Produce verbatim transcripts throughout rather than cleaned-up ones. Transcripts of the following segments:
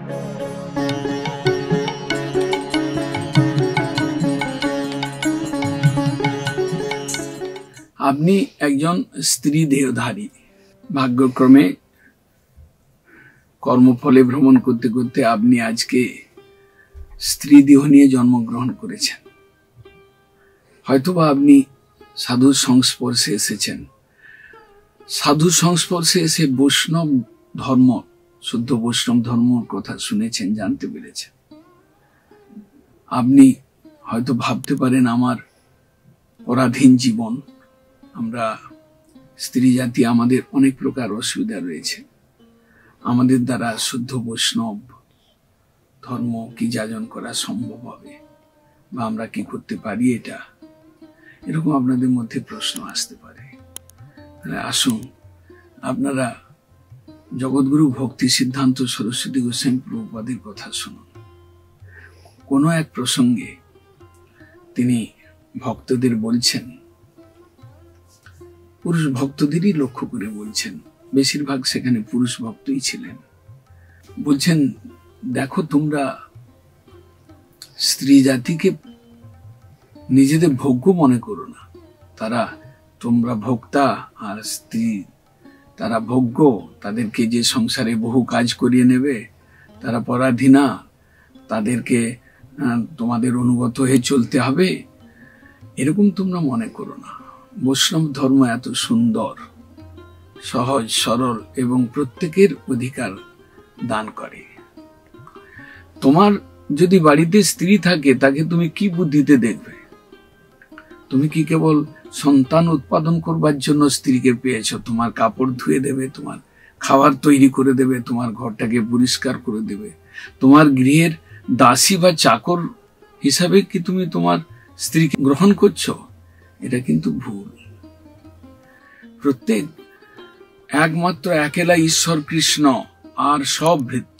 আপনি একজন স্ত্রী দেহধারী, ভাগ্যক্রমে কর্মফলে ভ্রমণ করতে করতে আপনি আজকে স্ত্রী দেহ নিয়ে জন্মগ্রহণ করেছেন। হয়তোবা আপনি সাধুর সংস্পর্শে এসেছেন, সাধুর সংস্পর্শে এসে বৈষ্ণব ধর্ম, শুদ্ধ বৈষ্ণব ধর্মর কথা শুনেছেন, জানতে পেরেছেন। আপনি হয়তো ভাবতে পারেন আমার পরাধীন জীবন, আমরা স্ত্রী জাতি, আমাদের অনেক প্রকার অসুবিধা রয়েছে, আমাদের দ্বারা শুদ্ধ বৈষ্ণব ধর্ম কি যাজন করা সম্ভব হবে, বা আমরা কি করতে পারি, এটা এরকম আপনাদের মধ্যে প্রশ্ন আসতে পারে। আসুন, আপনারা জগৎগুরু ভক্তি সিদ্ধান্ত সরস্বতী গোস্বামী প্রভুপাদের কথা শুনুন। কোনো এক প্রসঙ্গে তিনি ভক্তদের বলছেন, পুরুষ ভক্তদেরই লক্ষ্য করে বলছেন, বেশিরভাগ সেখানে পুরুষ ভক্তই ছিলেন। বলছেন, দেখো তোমরা স্ত্রী জাতিকে নিজেদের ভোগ্য মনে করো না, তারা তোমরা ভোক্তা আর স্ত্রী তারা ভোগ্য, তাদেরকে যে সংসারে বহু কাজ করিয়ে নেবে, তারা পরাধীনা, তাদেরকে তোমাদের অনুগত হয়ে চলতে হবে, এরকম তোমরা মনে করো না। বৈষ্ণব ধর্ম এত সুন্দর, সহজ সরল এবং প্রত্যেকের অধিকার দান করে। তোমার যদি বাড়িতে স্ত্রী থাকে, তাকে তুমি কি বুদ্ধিতে দেখবে? তুমি কি কেবল সন্তান উৎপাদন করবার জন্য স্ত্রীকে পেয়েছ? তোমার কাপড় ধুয়ে দেবে, তোমার খাবার তৈরি করে দেবে, তোমার ঘরটাকে পরিষ্কার করে দেবে, তোমার গৃহের দাসী বা চাকর হিসাবে কি তুমি তোমার স্ত্রীকে গ্রহণ করছো? এটা কিন্তু ভুল। প্রত্যেক একমাত্র একেলা ঈশ্বর কৃষ্ণ, আর সব ভৃত্য।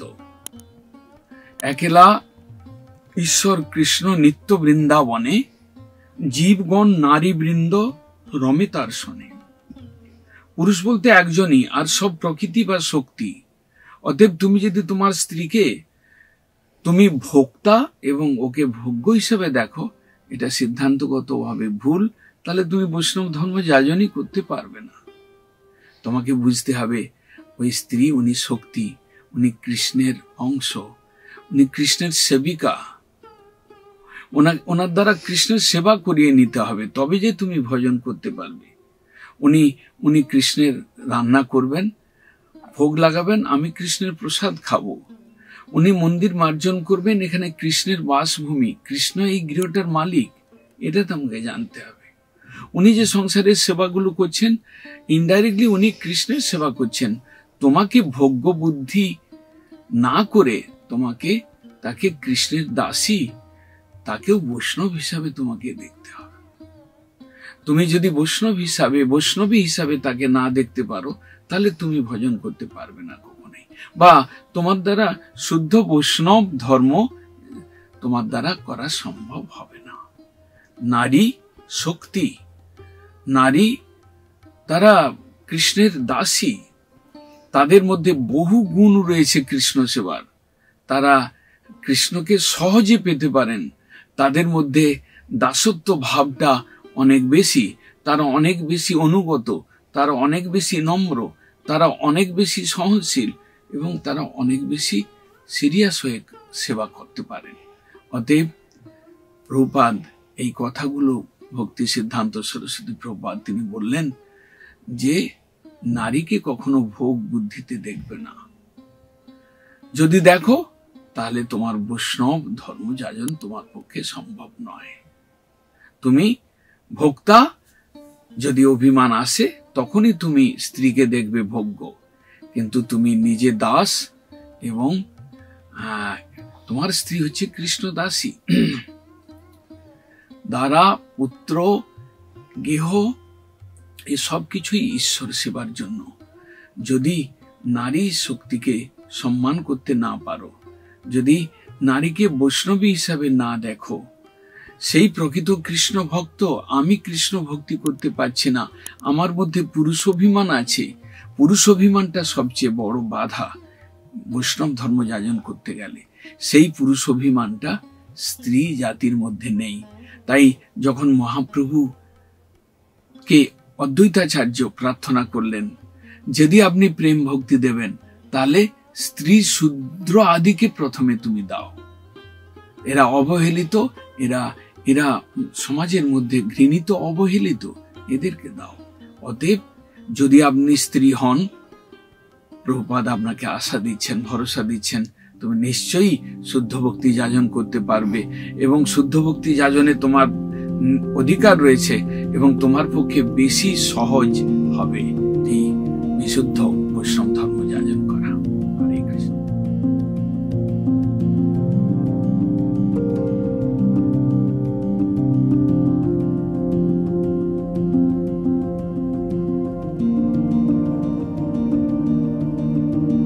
একেলা ঈশ্বর কৃষ্ণ নিত্য বৃন্দাবনে, জীবগণ নারী বৃন্দ রমে তার শোনে। পুরুষ বলতে একজনই, আর সব প্রকৃতি বা শক্তি। অতএব তুমি যদি তোমার স্ত্রীকে তুমি ভোক্তা এবং ওকে ভোগ্য হিসেবে দেখো, এটা সিদ্ধান্তগত ভাবে ভুল। তাহলে তুমি বৈষ্ণব ধর্ম যাজনই করতে পারবে না। তোমাকে বুঝতে হবে, ওই স্ত্রী উনি শক্তি, উনি কৃষ্ণের অংশ, উনি কৃষ্ণের সেবিকা, ওনার ওনার দ্বারা কৃষ্ণের সেবা করিয়ে নিতে হবে, তবে যে তুমি ভজন করতে পারবে। উনি উনি কৃষ্ণের রান্না করবেন, ভোগ লাগাবেন, আমি কৃষ্ণের প্রসাদ খাবো। উনি মন্দির মার্জন করবেন, এখানে কৃষ্ণের বাসভূমি, কৃষ্ণ এই গৃহটার মালিক, এটা তোমাকে জানতে হবে। উনি যে সংসারের সেবাগুলো করছেন, ইনডাইরেক্টলি উনি কৃষ্ণের সেবা করছেন। তোমাকে ভোগ্য বুদ্ধি না করে তোমাকে তাকে কৃষ্ণের দাসী, তাকেও বৈষ্ণব হিসাবে তোমাকে দেখতে হবে। তুমি যদি বৈষ্ণব হিসাবে বৈষ্ণবী হিসাবে তাকে না দেখতে পারো, তাহলে তুমি ভজন করতে পারবে না কখনোই, বা তোমার দ্বারা শুদ্ধ বৈষ্ণব ধর্ম তোমার দ্বারা করা সম্ভব হবে না। নারী শক্তি, নারী তারা কৃষ্ণের দাসী, তাদের মধ্যে বহু গুণ রয়েছে কৃষ্ণ সেবার, তারা কৃষ্ণকে সহজে পেতে পারেন, তাদের মধ্যে দাসত্ব ভাবটা অনেক বেশি, তারা অনেক বেশি অনুগত, তারা অনেক বেশি নম্র, তারা অনেক বেশি সহনশীল, এবং তারা অনেক বেশি সিরিয়াস হয়ে সেবা করতে পারেন। অতএব প্রভুপাদ এই কথাগুলো, ভক্তি সিদ্ধান্ত সরস্বতী প্রভুপাদ তিনি বললেন যে নারীকে কখনো ভোগ বুদ্ধিতে দেখবে না। যদি দেখো, তাহলে তোমার বৈষ্ণব ধর্ম যাজন তোমার পক্ষে সম্ভব নয়। তুমি ভোক্তা, যদি অভিমান আসে তখনই তুমি স্ত্রীকে দেখবে ভোগ্য, কিন্তু তুমি নিজে দাস, এবং তোমার স্ত্রী হচ্ছে কৃষ্ণ দাসী। দ্বারা পুত্র গেহ এই সব কিছুই ঈশ্বর সেবার জন্য। যদি নারী শক্তিকে সম্মান করতে না পারো, যদি নারীকে বৈষ্ণবী হিসাবে না দেখো, সেই প্রকৃত কৃষ্ণ ভক্ত, আমি কৃষ্ণ ভক্তি করতে পারছি না, আমার মধ্যে পুরুষ অভিমান আছে, পুরুষ অভিমানটা সবচেয়ে বড় বাধা। বৈষ্ণব ধর্ম যাজন করতে গেলে সেই পুরুষ অভিমানটা স্ত্রী জাতির মধ্যে নেই। তাই যখন মহাপ্রভু কে অদ্বৈতাচার্য প্রার্থনা করলেন, যদি আপনি প্রেম ভক্তি দেবেন তাহলে স্ত্রী শূদ্র আদিকে প্রথমে তুমি দাও, এরা অবহেলিত, এরা এরা সমাজের মধ্যে ঘৃণিত, অবহেলিত, এদেরকে দাও। অতএব যদি আপনি স্ত্রী হন, প্রভুপাদ আপনাকে আশা দিচ্ছেন, ভরসা দিচ্ছেন, তুমি নিশ্চয়ই শুদ্ধ ভক্তি যাজন করতে পারবে এবং শুদ্ধ ভক্তি যাজনে তোমার অধিকার রয়েছে এবং তোমার পক্ষে বেশি সহজ হবে এই বিশুদ্ধ